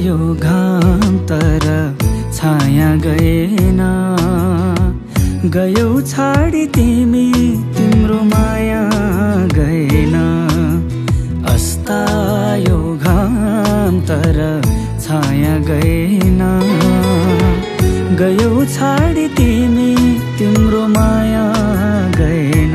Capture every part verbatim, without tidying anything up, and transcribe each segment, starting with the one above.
अस्तायो घाम तर छाया गएन, गयौ छाडी तिमी तिम्रो माया गएन। अस्तायो घाम तर छाया गएन, गयौ छाडी तिमी तिम्रो माया गएन।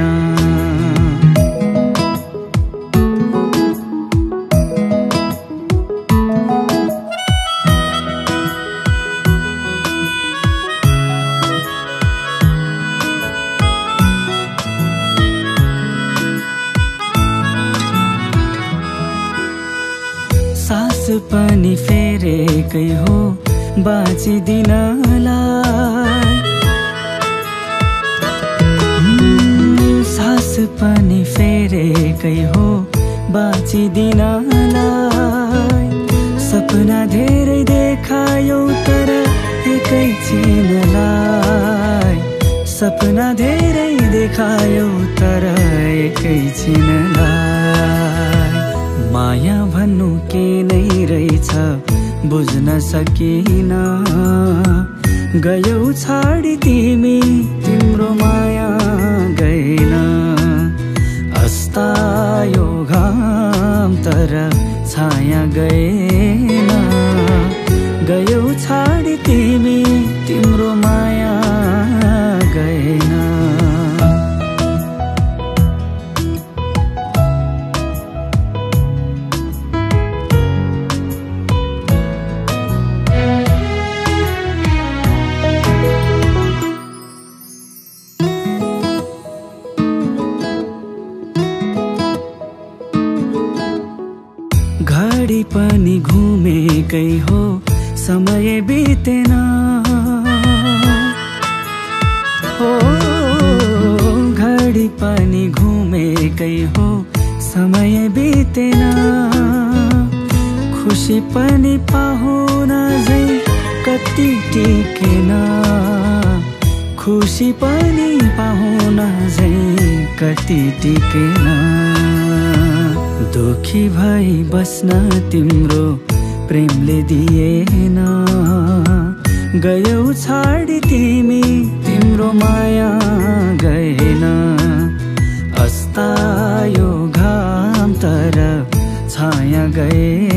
सास पनि फेरेकै हो बाँचिदिनलाई, सास पनि फेरेकै हो बाँचिदिनलाई। सपना धेरै देखायौ तर एकैछिनलाई, सपना धेरै देखायौ तर एकैछिनलाई। माया भन्नु के नै रहेछ बुझ्न सकिन, गयौ छाडी तिमी तिम्रो माया गएन। अस्तायो घाम तर छाया गएन, गयौ छाडी तिमी तिम्रो माया गएन। घडी पनि घुमेकै हो समय बितेन, हो घडी पनि घुमेकै हो समय बितेन। खुसी पनि पाहुन झै कति टिकेन, खुसी पनि पाहुन झै कति टिकेन। दुखी भई बस्न तिम्रो प्रेमले दिएन, गयौ छाडी तिमी तिम्रो माया गएन। अस्तायो घाम तर छाया गएन,